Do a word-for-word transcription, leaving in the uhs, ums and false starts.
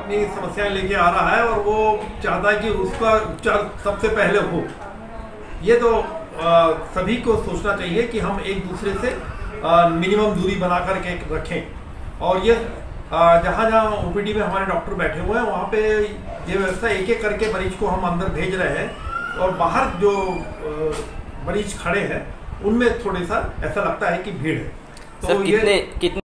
अपनी समस्याएं लेके आ रहा है और वो चाहता है कि उसका उपचार सबसे पहले हो। ये तो आ, सभी को सोचना चाहिए कि हम एक दूसरे से मिनिमम दूरी बना करके रखें। और ये जहाँ जहाँ ओपीडी में हमारे डॉक्टर बैठे हुए हैं वहाँ पे ये व्यवस्था एक एक करके मरीज को हम अंदर भेज रहे हैं और बाहर जो मरीज खड़े हैं उनमें थोड़ा सा ऐसा लगता है कि भीड़ है। तो ये कितने कितने